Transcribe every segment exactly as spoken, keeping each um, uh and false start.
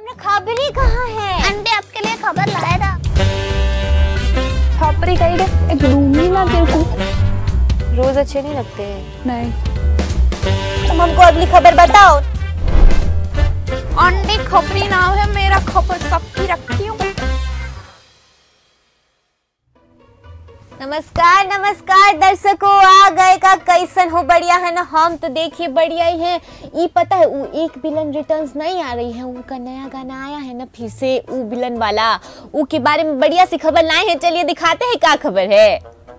हमरा खबरी कहाँ है? आंटी आपके लिए खबर लाया था। खबरी कहीं दे एक रूमी ना तेरे को रोज अच्छे नहीं लगते। नहीं तुम हमको अगली खबर बताओ। आंटी खबरी नाम है मेरा, खबर सबकी रखती हूँ। नमस्कार नमस्कार दर्शकों, आ गए का कैसन हो? बढ़िया है ना? हम तो देखिए बढ़िया ही हैं। ये पता है वो एक विलन रिटर्न्स नहीं आ रही है, उनका नया गाना आया है ना फिर से, वो विलन वाला, वो के बारे में बढ़िया सी खबर लाए हैं। चलिए दिखाते हैं क्या खबर है।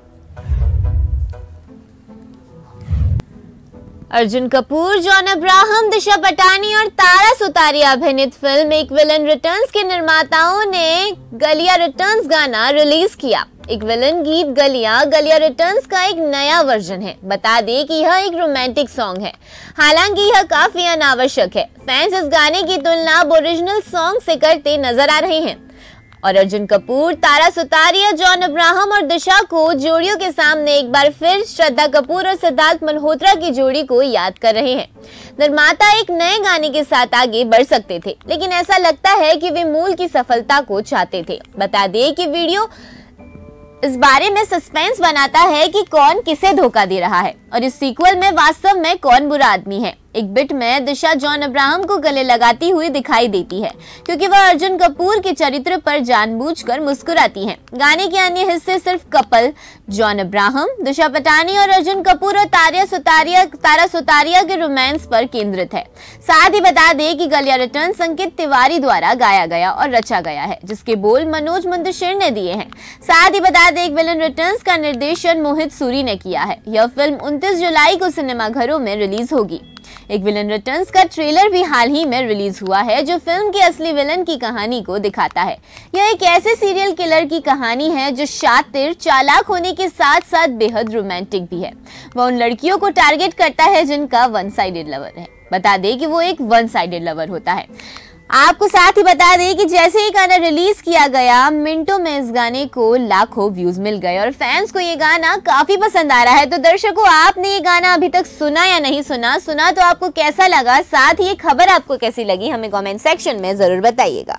अर्जुन कपूर, जॉन अब्राहम, दिशा पटानी और तारा सुतारिया अभिनीत फिल्म एक विलन रिटर्न्स के निर्माताओं ने गलिया रिटर्न्स गाना रिलीज किया। एक विलन गीत गलिया गलिया रिटर्न्स का एक नया वर्जन है। बता दें कि यह एक रोमांटिक सॉन्ग है, हालांकि यह काफी अनावश्यक है। फैंस इस गाने की तुलना ओरिजिनल सॉन्ग से करते नजर आ रहे हैं और अर्जुन कपूर, तारा सुतारिया, जॉन अब्राहम और दिशा को जोड़ियों के सामने एक बार फिर श्रद्धा कपूर और सिद्धार्थ मल्होत्रा की जोड़ी को याद कर रहे हैं। निर्माता एक नए गाने के साथ आगे बढ़ सकते थे, लेकिन ऐसा लगता है कि वे मूल की सफलता को चाहते थे। बता दें कि वीडियो इस बारे में सस्पेंस बनाता है कि कौन किसे धोखा दे रहा है और इस सीक्वल में वास्तव में कौन बुरा आदमी है। एक बिट में दिशा जॉन अब्राहम को गले लगाती हुई दिखाई देती है क्योंकि वह अर्जुन कपूर के चरित्र पर जानबूझकर मुस्कुराती हैं। गाने के अन्य हिस्से सिर्फ कपल जॉन अब्राहम, दिशा पटानी और अर्जुन कपूर और तारा सुतारिया तारा सुतारिया के रोमांस पर केंद्रित है। साथ ही बता दें कि गलिया रिटर्न्स अंकित तिवारी द्वारा गाया गया और रचा गया है, जिसके बोल मनोज मुंदशिर ने दिए हैं। साथ ही बता दें एक विलन रिटर्न्स का निर्देशन मोहित सूरी ने किया है। यह फिल्म उनतीस जुलाई को सिनेमाघरों में रिलीज होगी। एक विलन रिटर्न्स का ट्रेलर भी हाल ही में रिलीज हुआ है जो फिल्म के असली विलन की कहानी को दिखाता है। यह एक ऐसे सीरियल किलर की कहानी है जो शातिर, चालाक होने के साथ साथ बेहद रोमांटिक भी है। वह उन लड़कियों को टारगेट करता है जिनका वन साइडेड लवर है। बता दें कि वो एक वन साइडेड लवर होता है। आपको साथ ही बता दें कि जैसे ही गाना रिलीज किया गया, मिनटों में इस गाने को लाखों व्यूज मिल गए और फैंस को ये गाना काफी पसंद आ रहा है। तो दर्शकों, आपने ये गाना अभी तक सुना या नहीं सुना? सुना तो आपको कैसा लगा? साथ ही ये खबर आपको कैसी लगी हमें कमेंट सेक्शन में जरूर बताइएगा।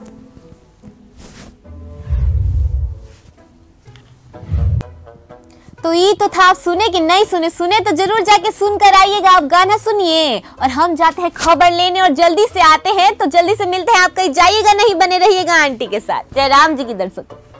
तो ये तो था, आप सुने कि नहीं सुने? सुने तो जरूर जाके सुन कर आइएगा। आप गाना सुनिए और हम जाते हैं खबर लेने और जल्दी से आते हैं। तो जल्दी से मिलते हैं। आप कहीं जाइएगा नहीं, बने रहिएगा आंटी के साथ। जय राम जी की दर्शकों।